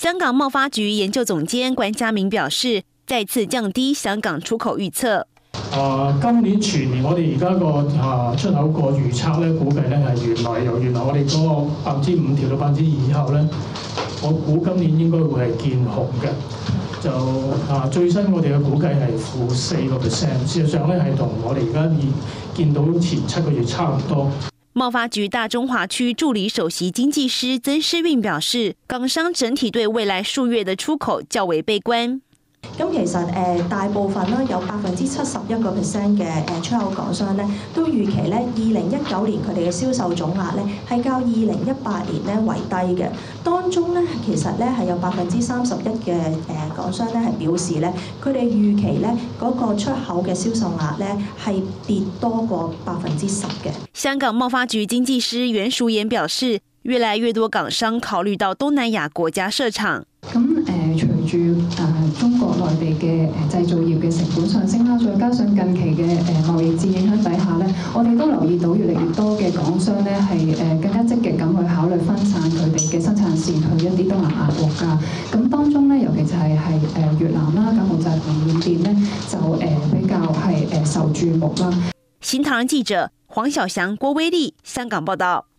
香港貿發局研究總監關家明表示，再次降低香港出口預測。 今年全年我哋而家個出口個預測咧，估計咧係原來我哋嗰個5%調到2%以後咧，我估今年應該會係見紅嘅。就最新我哋嘅估計係-4%，事實上咧係同我哋而家見到前7個月差唔多。 貿發局大中華區助理首席經濟師曾詩韻表示，港商整體對未來數月的出口較為悲觀。 咁其實大部分啦，有71%嘅出口港商咧，都預期咧2019年佢哋嘅銷售總額咧係較2018年咧為低嘅。當中咧其實咧係有31%嘅港商咧係表示咧，佢哋預期咧嗰個出口嘅銷售額咧係跌多過10%嘅。 香港貿發局經濟師袁淑妍表示，越來越多港商考慮到東南亞國家設廠。 隨住中國內地嘅製造業嘅成本上升啦，再加上近期嘅貿易戰影響底下咧，我哋都留意到越嚟越多嘅港商咧係更加積極咁去考慮分散佢哋嘅生產線去一啲東南亞國家。咁當中咧，尤其就係越南啦、柬埔寨同緬甸咧，就比較係受注目啦。 新唐人記者黃曉翔、郭威利香港報道。